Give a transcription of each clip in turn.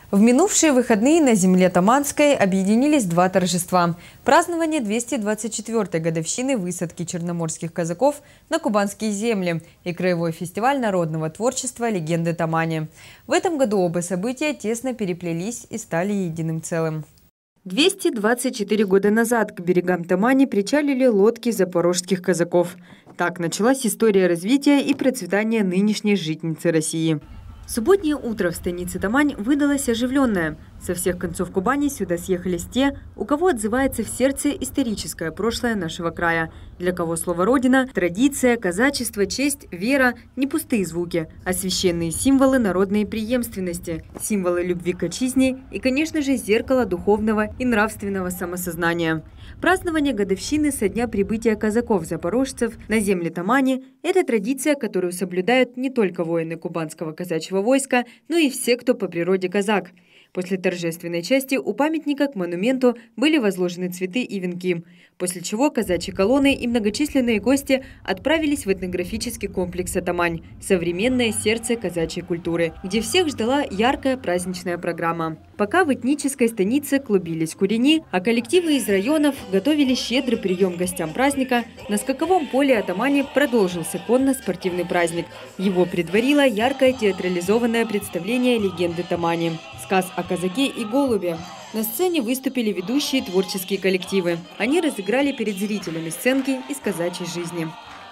В минувшие выходные на земле Таманской объединились два торжества. Празднование 224-й годовщины высадки черноморских казаков на кубанские земли и краевой фестиваль народного творчества «Легенды Тамани». В этом году оба события тесно переплелись и стали единым целым. 224 года назад к берегам Тамани причалили лодки запорожских казаков. Так началась история развития и процветания нынешней житницы России. Субботнее утро в станице Тамань выдалось оживленное. Со всех концов Кубани сюда съехались те, у кого отзывается в сердце историческое прошлое нашего края, для кого слово «родина», традиция, казачество, честь, вера – не пустые звуки, а священные символы народной преемственности, символы любви к отчизне и, конечно же, зеркало духовного и нравственного самосознания. Празднование годовщины со дня прибытия казаков-запорожцев на земли Тамани – это традиция, которую соблюдают не только воины кубанского казачьего войска, но и все, кто по природе казак. После торжественной части у памятника к монументу были возложены цветы и венки, после чего казачьи колонны и многочисленные гости отправились в этнографический комплекс «Тамань» – современное сердце казачьей культуры, где всех ждала яркая праздничная программа. Пока в этнической станице клубились курени, а коллективы из районов готовили щедрый прием гостям праздника, на скаковом поле Тамани продолжился конно-спортивный праздник. Его предварило яркое театрализованное представление «Легенды Тамани» – сказ о казаке и голубе. На сцене выступили ведущие творческие коллективы. Они разыграли перед зрителями сценки из казачьей жизни.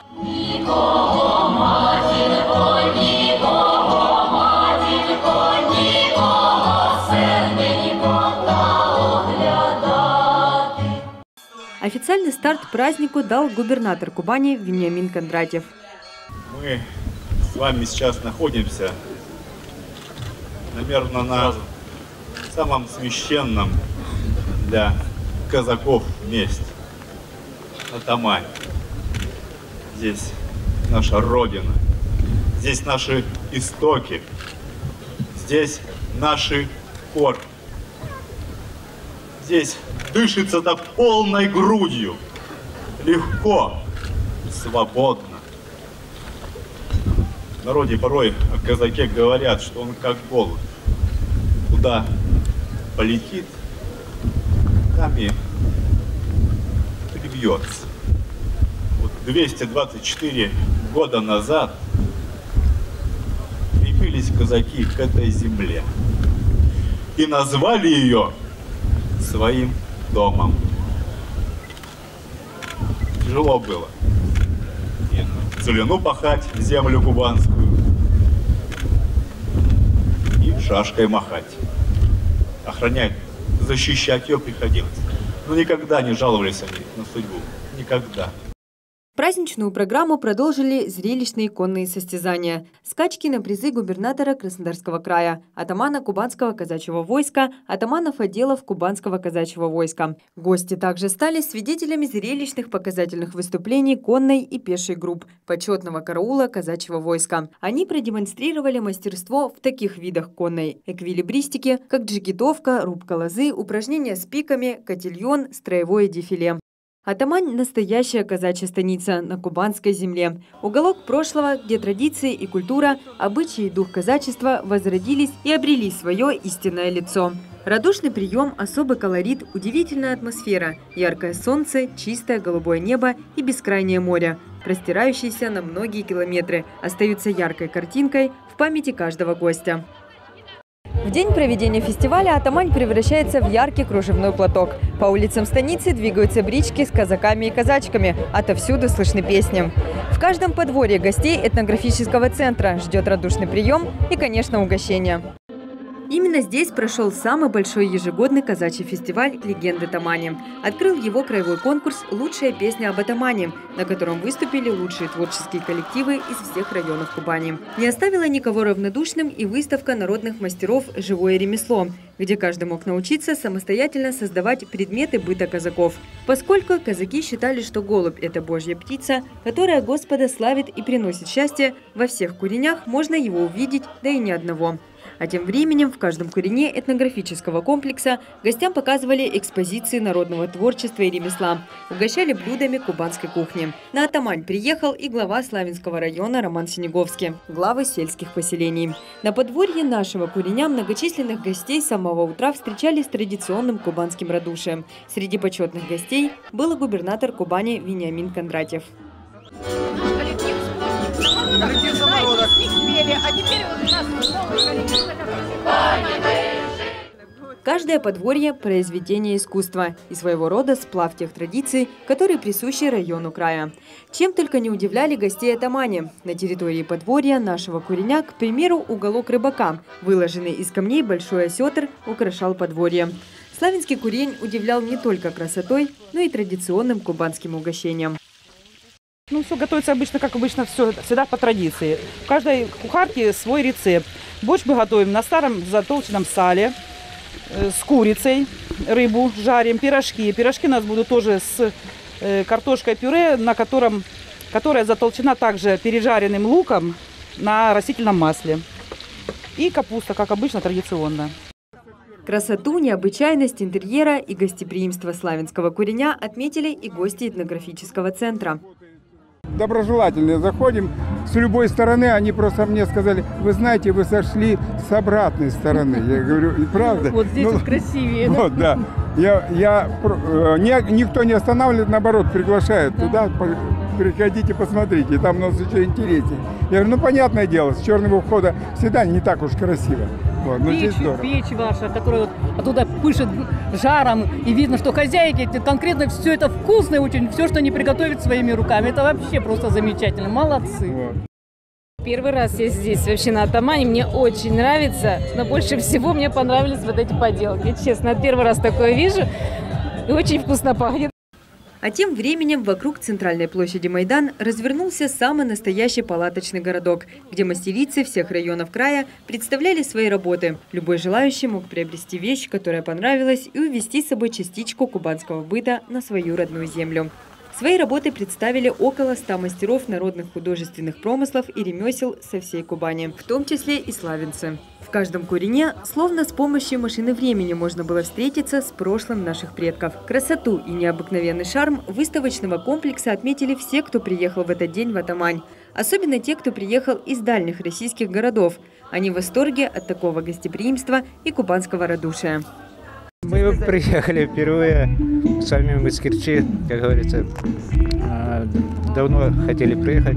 Официальный старт празднику дал губернатор Кубани Вениамин Кондратьев. Мы с вами сейчас находимся, наверное, на самом священном для казаков месте, на Тамани. Здесь наша родина, здесь наши истоки, здесь наши корни. Здесь дышится-то полной грудью, легко, свободно. В народе порой о казаке говорят, что он как голубь. Куда полетит, там и прибьется. Вот 224 года назад прибились казаки к этой земле и назвали ее своим домом. Тяжело было и целину пахать, землю кубанскую, и шашкой махать. Охранять, защищать ее приходилось. Но никогда не жаловались они на судьбу. Никогда. Праздничную программу продолжили зрелищные конные состязания. Скачки на призы губернатора Краснодарского края, атамана Кубанского казачьего войска, атаманов отделов Кубанского казачьего войска. Гости также стали свидетелями зрелищных показательных выступлений конной и пешей групп почетного караула казачьего войска. Они продемонстрировали мастерство в таких видах конной эквилибристики, как джигитовка, рубка лозы, упражнения с пиками, котельон, строевое дефиле. А Тамань – настоящая казачья станица на кубанской земле. Уголок прошлого, где традиции и культура, обычаи и дух казачества возродились и обрели свое истинное лицо. Радушный прием, особый колорит, удивительная атмосфера, яркое солнце, чистое голубое небо и бескрайнее море, простирающиеся на многие километры, остаются яркой картинкой в памяти каждого гостя. В день проведения фестиваля Тамань превращается в яркий кружевной платок. По улицам станицы двигаются брички с казаками и казачками. Отовсюду слышны песни. В каждом подворье гостей этнографического центра ждет радушный прием и, конечно, угощение. Именно здесь прошел самый большой ежегодный казачий фестиваль «Легенды Тамани». Открыл его краевой конкурс «Лучшая песня об Тамани», на котором выступили лучшие творческие коллективы из всех районов Кубани. Не оставила никого равнодушным и выставка народных мастеров «Живое ремесло», где каждый мог научиться самостоятельно создавать предметы быта казаков. Поскольку казаки считали, что голубь – это божья птица, которая Господа славит и приносит счастье, во всех куренях можно его увидеть, да и не одного. А тем временем в каждом курине этнографического комплекса гостям показывали экспозиции народного творчества и ремесла, угощали блюдами кубанской кухни. На Атамань приехал и глава Славянского района Роман Синеговский, главы сельских поселений. На подворье нашего куреня многочисленных гостей с самого утра встречали с традиционным кубанским радушием. Среди почетных гостей был и губернатор Кубани Вениамин Кондратьев. Каждое подворье – произведение искусства и своего рода сплав тех традиций, которые присущи району края. Чем только не удивляли гостей Атамани. На территории подворья нашего куреня, к примеру, уголок рыбака, выложенный из камней большой осетр, украшал подворье. Славянский курень удивлял не только красотой, но и традиционным кубанским угощением. Ну, все готовится обычно, как обычно, все всегда по традиции. В каждой кухарке свой рецепт. Борщ мы готовим на старом затолченном сале, с курицей, рыбу жарим, пирожки. Пирожки у нас будут тоже с картошкой пюре, которая затолчена также пережаренным луком на растительном масле. И капуста, как обычно, традиционно. Красоту, необычайность интерьера и гостеприимство славянского куреня отметили и гости этнографического центра. Доброжелательно заходим с любой стороны, они просто мне сказали: вы знаете, вы сошли с обратной стороны. Я говорю, и правда? Вот здесь вот красивее. Вот, да. Никто не останавливает, наоборот, приглашает туда. Приходите, посмотрите, там у нас еще интереснее. Я говорю, ну понятное дело, с черного входа всегда не так уж красиво. Вот, но печь ваша, которая вот оттуда пышет жаром, и видно, что хозяйки конкретно все это вкусное очень, все, что они приготовят своими руками. Это вообще просто замечательно, молодцы. Вот. Первый раз я здесь вообще на Атамане, мне очень нравится, но больше всего мне понравились вот эти поделки. Честно, первый раз такое вижу, и очень вкусно пахнет. А тем временем вокруг центральной площади Майдан развернулся самый настоящий палаточный городок, где мастерицы всех районов края представляли свои работы. Любой желающий мог приобрести вещь, которая понравилась, и увезти с собой частичку кубанского быта на свою родную землю. Свои работы представили около 100 мастеров народных художественных промыслов и ремесел со всей Кубани, в том числе и славянцы. В каждом курене, словно с помощью машины времени, можно было встретиться с прошлым наших предков. Красоту и необыкновенный шарм выставочного комплекса отметили все, кто приехал в этот день в Атамань. Особенно те, кто приехал из дальних российских городов. Они в восторге от такого гостеприимства и кубанского радушия. Мы приехали впервые, сами мы с Керчи, как говорится, давно хотели приехать,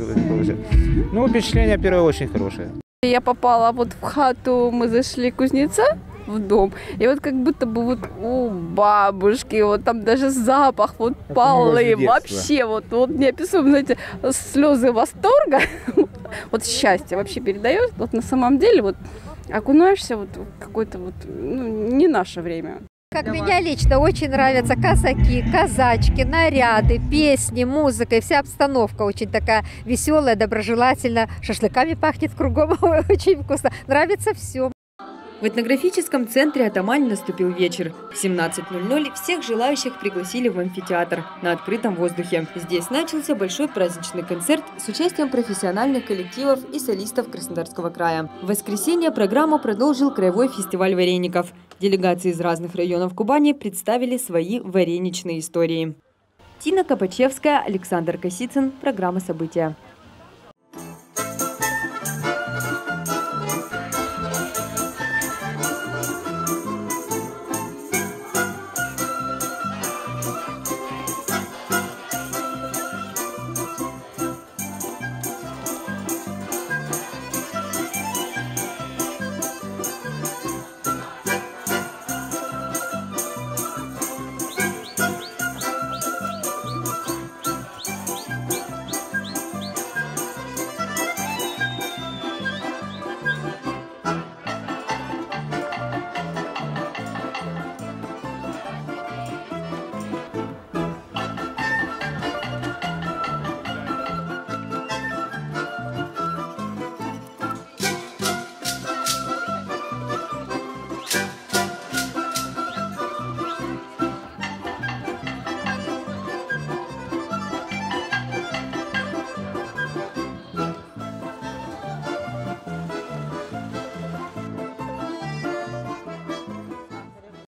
но впечатление первое очень хорошее. Я попала вот в хату, мы зашли кузнеца в дом, и вот как будто бы вот у бабушки, вот там даже запах, вот полы, вообще вот неописуемо, знаете, слезы восторга, вот счастье вообще передает, вот на самом деле вот окунаешься вот в какое-то вот, не наше время. Как меня лично очень нравятся казаки, казачки, наряды, песни, музыка и вся обстановка очень такая веселая, доброжелательная. Шашлыками пахнет кругом, очень вкусно. Нравится все. В этнографическом центре Атамань наступил вечер. В 17:00 всех желающих пригласили в амфитеатр на открытом воздухе. Здесь начался большой праздничный концерт с участием профессиональных коллективов и солистов Краснодарского края. В воскресенье программу продолжил краевой фестиваль вареников. Делегации из разных районов Кубани представили свои вареничные истории. Тина Копачевская, Александр Косицын. Программа «События».